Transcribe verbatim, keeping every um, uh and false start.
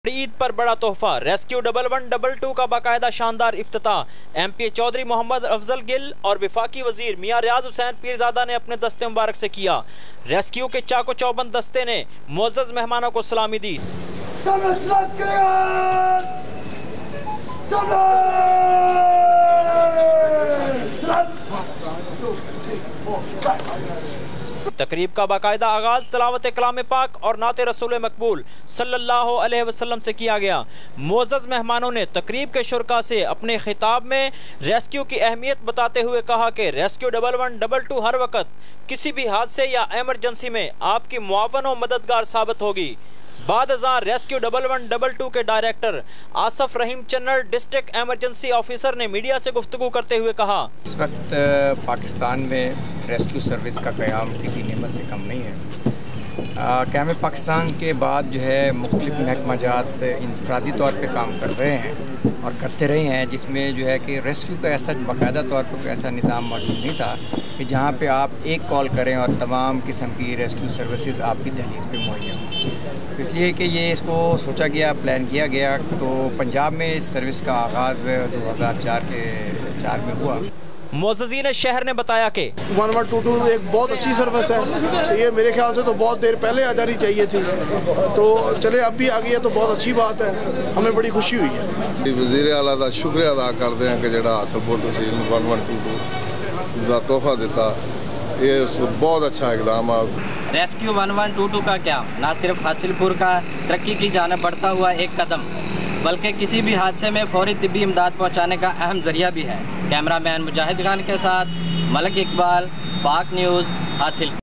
ईद पर बड़ा तोहफा, rescue double one double two का बाकायदा शानदार इफ्तिताह। एमपी चौधरी मोहम्मद अफजल गिल और विफाकी वजीर मियां रियाज हुसैन पीरजादा ने अपने दस्ते मुबारक से किया। रेस्क्यू के चाको चौबंद दस्ते ने मुअज़्ज़ज़ मेहमानों को सलामी दी। तकरीब का बाकायदा आगाज तिलावत कलाम पाक और नाते रसूल मकबूल सल्लल्लाहु अलैहि वसल्लम से किया गया। मुअज़्ज़ज़ मेहमानों ने तकरीब के शुरका से अपने खिताब में रेस्क्यू की अहमियत बताते हुए कहा कि rescue double one double two हर वक्त किसी भी हादसे या एमरजेंसी में आपकी मुआवन और मददगार साबित होगी। बाद अज़ां rescue double one double two के director Asif Rahim Channar district emergency officer ने मीडिया से गुफ्तगू करते हुए कहा, इस वक्त पाकिस्तान में रेस्क्यू सर्विस का क़याम किसी नेमत से कम नहीं है। क़याम पाकिस्तान के बाद जो है मुख्तलिफ महकमाजात इंफरादी तौर पे काम कर रहे हैं और करते रहे हैं, जिसमें जो है कि रेस्क्यू का ऐसा बाकायदा तौर पर ऐसा निज़ाम मौजूद नहीं था कि जहाँ पे आप एक कॉल करें और तमाम किस्म की रेस्क्यू सर्विसेज आपकी दहलीज़ पे मुहैया हों। तो इसलिए कि ये इसको सोचा गया, प्लान किया गया। तो पंजाब में इस सर्विस का आगाज़ दो हज़ार चार के चार में हुआ। मुअज़्ज़ज़ीन शहर ने बताया कि वन वन टू टू एक बहुत अच्छी सर्विस है। ये मेरे ख्याल से तो बहुत देर पहले आ जानी चाहिए थी, तो चले अब भी आ गई है तो बहुत अच्छी बात है, हमें बड़ी खुशी हुई है। वज़ीर आला का शुक्रिया अदा करते हैं कि जो हासलपुर तहसील में वन वन टू टू का तोहफा दिता, ये बहुत अच्छा इकदाम है। Rescue one one two two का क्या न सिर्फ हासिलपुर का तरक्की की जानिब बढ़ता हुआ एक कदम, बल्कि किसी भी हादसे में फौरी तिब्बी इमदाद पहुंचाने का अहम जरिया भी है। कैमरामैन मुजाहिद खान के साथ मलिक इकबाल, पाक न्यूज़, हासिल।